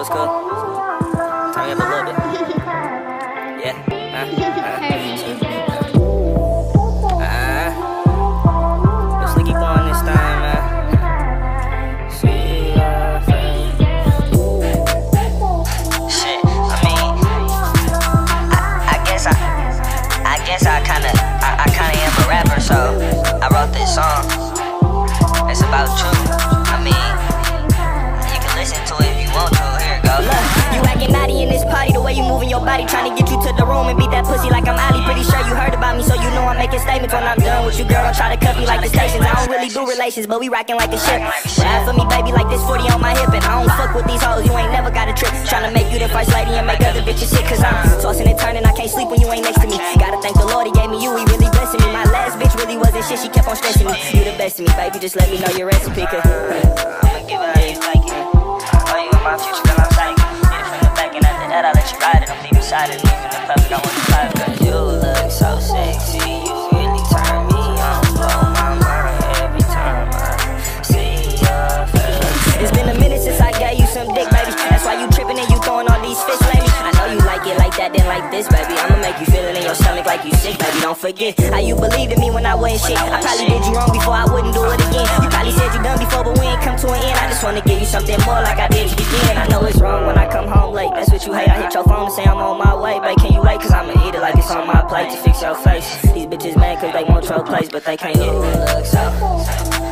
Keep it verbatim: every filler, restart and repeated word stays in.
was cool. Turn me up a little bit. Yeah. Uh, uh. Uh. It's Licky Born this time, man. See your face. Shit, I mean, I, I guess I, I guess I kinda, I, I kinda am a rapper, so I wrote this song. It's about you. I mean, you can listen to it if you want to. Here it goes. Look, you acting naughty in this party, the way you moving your body, trying to get you to the room and beat that pussy like I'm Ali. Pretty sure you heard about me, so you know I'm making statements. When I'm done with you, girl, don't try to cut me like the stations. I don't really do relations, but we rockin' like a ship. Ride for me, baby, like this forty on my hip. And I don't fuck with these hoes, you ain't never got a trip. Tryna make you the first lady and make other bitches shit. Cause I'm tossing and turning, I can't sleep when you ain't next to me. Gotta thank the Lord, he gave me you, he really blessing me. My last bitch really wasn't shit, she kept on stressing me. You the best of me, baby, just let me know your recipe. Cause I'ma give it how you like it. Oh, you in my future, girl, I'm psychic. Get it from the back and after that, I'll let you ride it. I'm leaving side of leaving the public, I want you private. Cause you look so sexy, you really turn me on. Blow my mind every time I see your face. it's been a minute since I gave you some dick, baby. That's why you tripping and you throwing all these fists, baby. I know you like it like that, then like this, baby. I'ma make you feel it in your stomach like you sick, baby. Don't forget how you believed in me when I wasn't shit. I probably did you wrong before, I wouldn't do it again. You probably said you done before, but we ain't come to an end. I just wanna give you something more like I did to begin. I know it's wrong when I come home late, that's what you hate. I hit your phone and say I'm on my way, babe. Can you wait? Cause I'ma eat it like it's on my plate to fix your face. These bitches mad cause they want your place, but they can't get it. You look so